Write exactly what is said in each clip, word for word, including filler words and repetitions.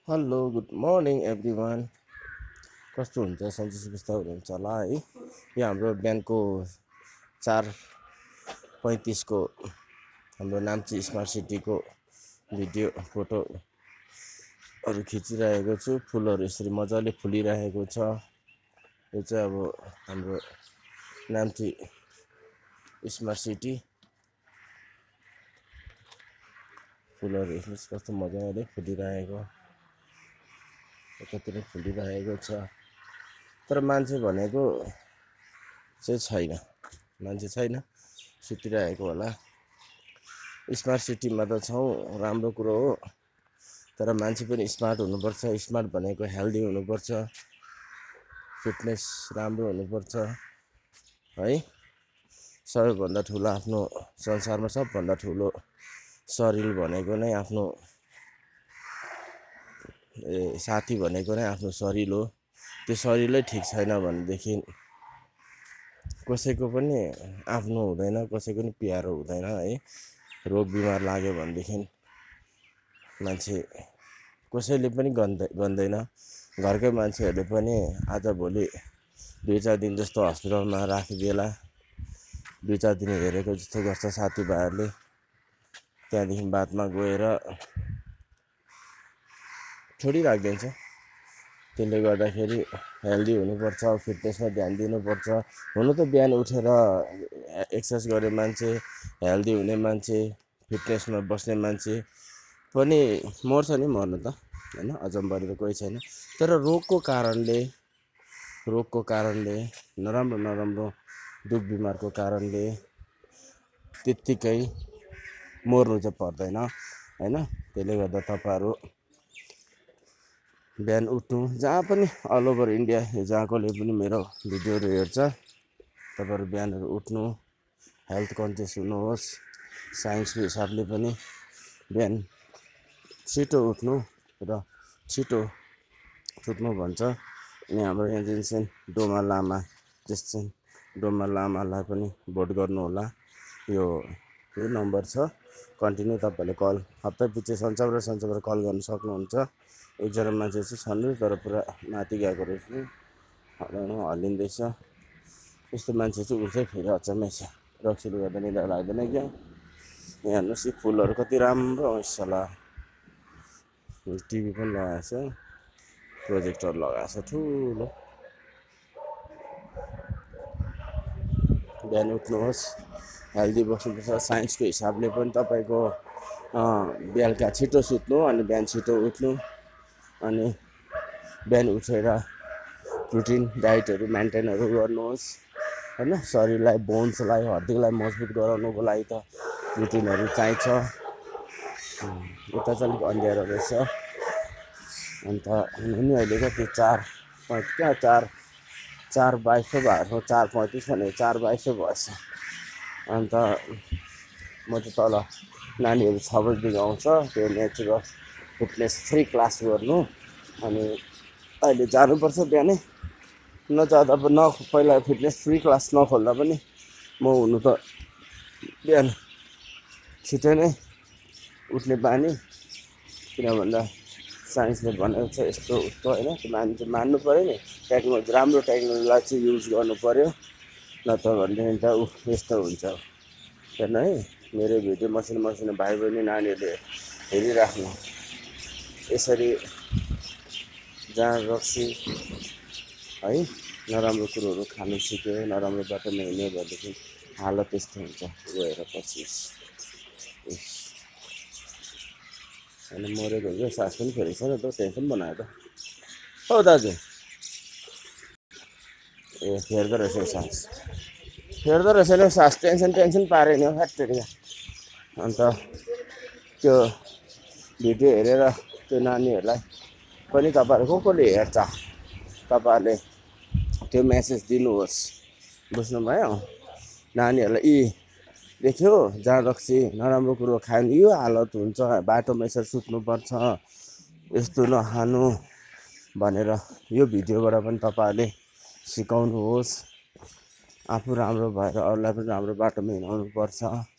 Hello good morning everyone. कस्तो हुन्छ सन्चै सुविस्ता हुनुहुन्छ होला है। यो हाम्रो बिहानको चार पैँतिसको हाम्रो नाम्ची स्मार्ट सिटीको भिडियो फोटोहरू खिचिरहेको छु। फुलहरू यसरी मजाले फुलिरहेको छ। यो चाहिँ अब हाम्रो नाम्ची स्मार्ट सिटी फुलहरू हेर्नुहोस् कस्तो मजाले फुलिरहेको, यतातिर फुलिरहेको छ। तर मान्छे भनेको चाहिँ छैन, मान्छे छैन, सुतिरहेको होला। स्मार्ट सिटीमा त छौँ, राम्रो कुरो हो, तर मान्छे पनि स्मार्ट हुनुपर्छ। स्मार्ट भनेको हेल्दी हुनुपर्छ, फिटनेस राम्रो हुनुपर्छ है। सबैभन्दा ठुलो आफ्नो संसारमा सबभन्दा ठुलो शरीर भनेको नै आफ्नो ए साथी भनेको नै आफ्नो शरीर हो। त्यो शरीरै ठिक छैन भनेदेखि कसैको पनि आफ्नो हुँदैन, कसैको पनि प्यारो हुँदैन है। रोग बिमार लाग्यो भनेदेखि मान्छे कसैले पनि गन्दै गन्दैन। घरकै मान्छेहरूले पनि आजभोलि दुई चार दिन जस्तो हस्पिटलमा राखिदिएला, दुई चार दिन हेरेको जस्तो गर्छ साथीभाइहरूले। त्यहाँदेखि बादमा गएर छोडिराखिदिन्छ। त्यसले गर्दाखेरि हेल्दी हुनुपर्छ, फिटनेसमा ध्यान दिनुपर्छ। हुनु त बिहान उठेर एक्सर्साइज गर्ने मान्छे, हेल्दी हुने मान्छे, फिटनेसमा बस्ने मान्छे पनि मर्छ नि, मर्नु त होइन, अचम्भरी त कोही छैन। तर रोगको कारणले रोगको कारणले नराम्रो नराम्रो दुख बिमारको कारणले त्यत्तिकै मर्नु चाहिँ पर्दैन होइन। त्यसले गर्दा तपाईँहरू बिहान उठ्नु, जहाँ पनि अल ओभर इन्डिया जहाँकोले पनि मेरो भिडियोहरू हेर्छ, तपाईँहरू बिहानहरू उठ्नु, हेल्थ कन्सियस हुनुहोस्। साइन्सको हिसाबले पनि बिहान छिटो उठ्नु र छिटो सुत्नु भन्छ। अनि हाम्रो यहाँ जुन चाहिँ डोमा लामा जस चाहिँ डोमा लामालाई पनि भोट गर्नु होला। यो यो नम्बर छ, कन्टिन्यू तपाईँहरूले कल हप्ता पछि सन्चबार र सन्चबार कल गर्न सक्नुहुन्छ। एकजना मान्छे चाहिँ छन् तर पुरा माथि गएको रहेछ, हल्लाउनु हल्लिँदैछ। यस्तो मान्छे चाहिँ ऊ चाहिँ फेरि अचम्मै छ, रक्सीले गर्दा निदा लाग्दैन क्या। यहाँ हेर्नुहोस् यी फुलहरू कति राम्रो सला। टिभी पनि लगाएको छ, प्रोजेक्टर लगाएको छ ठुलो। बिहान उठ्नुहोस्, हेल्दी बस्नुपर्छ। साइन्सको हिसाबले पनि तपाईँको बेलुका छिटो सुत्नु अनि बिहान छिटो उठ्नु, अनि बिहान उठेर प्रोटिन डाइटहरू मेन्टेनहरू गर्नुहोस् होइन। शरीरलाई, बोन्सलाई, हड्डीलाई मजबुत गराउनुको लागि त प्रोटिनहरू चाहिन्छ। उता चाहिँ अलिक अँध्यारो रहेछ। अन्त हुनु नि अहिले कति चार पैँतिस क्या चार चार बाइस सौ भएको, चार पैँतिस भने चार बाइस सौ भएछ। अन्त म चाहिँ तल नानीहरू छ बजीदेखि आउँछ, त्यो नेचुरल फिटनेस फ्री क्लास गर्नु। अनि अहिले जानुपर्छ बिहानै, नजाँदा पनि न पहिला फिटनेस फ्री क्लास नखोल्दा पनि म हुनु त बिहान छिटै नै उठ्ने बानी। किन भन्दा साइन्सले भनेको छ यस्तो उस्तो होइन, त्यो मान्छे मान्नु पऱ्यो नि। टेक्नोलोजी, राम्रो टेक्नोलोजीलाई चाहिँ युज गर्नु पऱ्यो, नत्र भनेदेखि त ऊ यस्तो हुन्छ। हेर्नु है, मेरो भिडियो मसिनो मसिनो भाइ बहिनी नानीहरूले हेरिराख्नु। यसरी जहाँ रक्सी है, नराम्रो कुरोहरू खानु सिक्यो, नराम्रो बाटोमा हिँड्यो भनेदेखि हालत यस्तो हुन्छ गएर पछि होइन। मरेको हुन्छ, सास पनि फेरेको छैन त, टेन्सन बनायो त हो दाजु। ए फेर्दो रहेछ सास, फेर्दो रहेछ नि सास, टेन्सन टेन्सन पारे नि फ्याक्ट्री। अन्त त्यो भिडियो हेरेर त्यो नानीहरूलाई पनि तपाईँहरू को कोले हेर्छ, तपाईँहरूले त्यो मेसेज दिनुहोस्, बुझ्नुभयो। नानीहरूलाई यी देख्यो जहाँ रक्सी नराम्रो कुरो खानु यो हालत हुन्छ, बाटोमा यसरी सुत्नुपर्छ, यस्तो नखानु भनेर यो भिडियोबाट पनि तपाईँहरूले सिकाउनुहोस्। आफू राम्रो भएर अरूलाई पनि राम्रो बाटोमा हिँडाउनुपर्छ।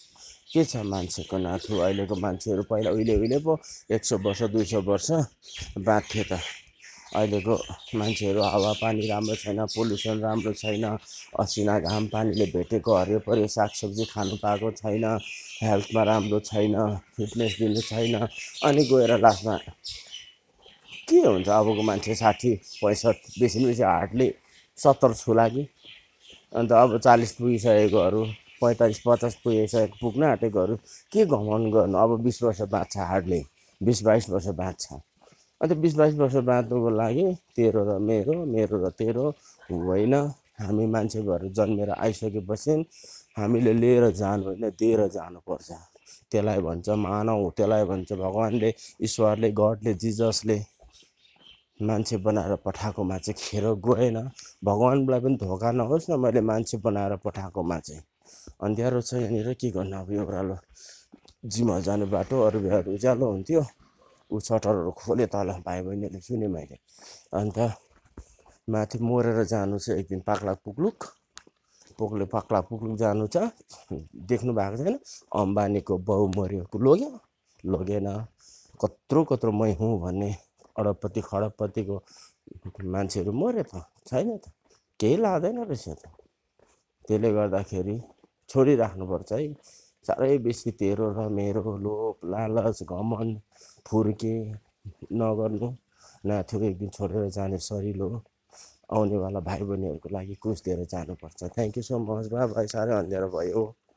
के छ मान्छेको नाथु अहिलेको मान्छेहरू पहिला उहिले उहिले पो एक सौ वर्ष दुई सौ वर्ष बाँच्थे त अहिलेको मान्छेहरू हावापानी राम्रो छैन पोल्युसन राम्रो छैन असिना घाम पानीले भेटेको हरियो परियो सागसब्जी खानु पाएको छैन हेल्थमा राम्रो छैन फिटनेस दिनु छैन अनि गएर लास्टमा के हुन्छ अबको मान्छे साठी पैँसठ बेसी बेसी हार्डली सत्तर छुला कि अन्त अब चालिस पुगिसकेकोहरू पैँतालिस पचास पुगिसकेको पुग्न आँटेकोहरू के घमन गर्नु अब बिस वर्ष बाँच्छ हार्डली बिस बाइस वर्ष बाँच्छ अन्त बिस बाइस वर्ष बाँच्नुको लागि तेरो र मेरो मेरो र तेरो होइन हामी मान्छे भएर जन्मेर आइसकेपछि हामीले लिएर जानु होइन दिएर जानुपर्छ त्यसलाई भन्छ मानव त्यसलाई भन्छ भगवान्ले ईश्वरले गडले जिजसले मान्छे बनाएर पठाएकोमा चाहिँ खेर गएन भगवान्लाई पनि धोका नहोस् न मैले मान्छे बनाएर पठाएकोमा चाहिँ अँध्यारो छ यहाँनिर के गर्नु अब यो ओह्रालो जिममा जाने बाटो अरू बेलाहरू उज्यालो हुन्थ्यो ऊ सटरहरू खोले तल भाइ बहिनीले सुने मैले अन्त माथि मरेर जानु छ एक दिन पाक्ला पुग्लुक पोकले पाक्ला पुग्लुक जानु छ देख्नु भएको छैन अम्बानीको बाउ मर्यो लोग्यो लोगेन कत्रो कत्रो मै हुँ भन्ने अडपति खडपतिको मान्छेहरू मर्यो त छैन त केही लाग्दैन रहेछ त त्यसले गर्दाखेरि छोडिराख्नुपर्छ है साह्रै बेसी तेरो र मेरो लोभ लालच घमन फुर्के नगर्नु नाथ्यो एक दिन छोडेर जाने सरिलो आउनेवाला भाइ बहिनीहरूको लागि कुछ दिएर जानुपर्छ thank you so much bye bye साह्रै अँध्यारो भयो